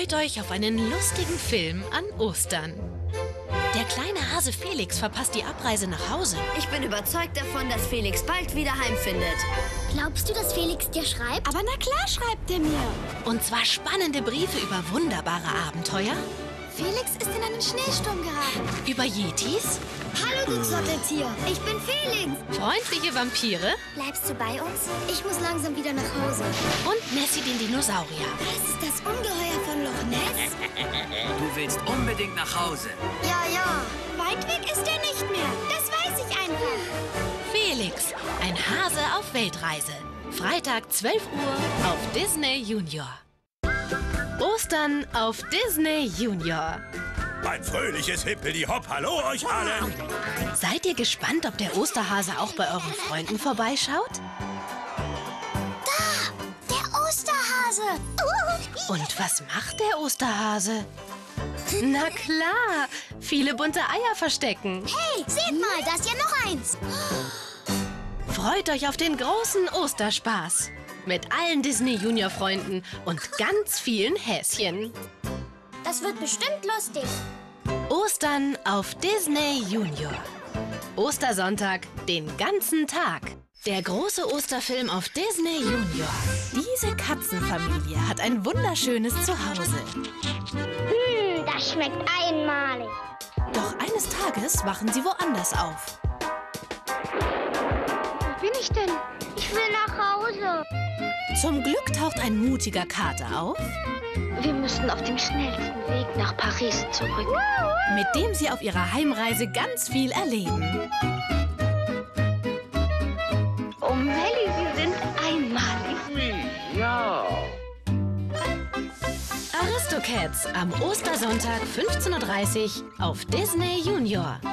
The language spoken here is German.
Freut euch auf einen lustigen Film an Ostern. Der kleine Hase Felix verpasst die Abreise nach Hause. Ich bin überzeugt davon, dass Felix bald wieder heimfindet. Glaubst du, dass Felix dir schreibt? Aber na klar schreibt er mir. Und zwar spannende Briefe über wunderbare Abenteuer. Felix ist in einen Schneesturm geraten. Über Yetis. Hallo, du Zotteltier. Ich bin Felix. Freundliche Vampire. Bleibst du bei uns? Ich muss langsam wieder nach Hause. Und Nessie den Dinosaurier. Was ist das Ungeheuer von Loch Ness? Du willst unbedingt nach Hause. Ja. Weit weg ist er nicht mehr. Das weiß ich einfach. Felix, ein Hase auf Weltreise. Freitag 12 Uhr auf Disney Junior. Ostern auf Disney Junior. Ein fröhliches Hippeli-Hopp, hallo euch allen! Seid ihr gespannt, ob der Osterhase auch bei euren Freunden vorbeischaut? Der Osterhase. Und was macht der Osterhase? Na klar, viele bunte Eier verstecken. Hey, seht mal, da ist ja noch eins. Freut euch auf den großen Osterspaß. Mit allen Disney-Junior-Freunden und ganz vielen Häschen. Das wird bestimmt lustig. Ostern auf Disney Junior. Ostersonntag den ganzen Tag. Der große Osterfilm auf Disney Junior. Diese Katzenfamilie hat ein wunderschönes Zuhause. Das schmeckt einmalig. Doch eines Tages wachen sie woanders auf. Wo bin ich denn? Ich will nach Hause. Zum Glück taucht ein mutiger Kater auf, Wir müssen auf dem schnellsten Weg nach Paris zurück. mit dem sie auf ihrer Heimreise ganz viel erleben. Oh, Melli, Sie sind einmalig. Ja. Aristocats am Ostersonntag 15:30 Uhr auf Disney Junior.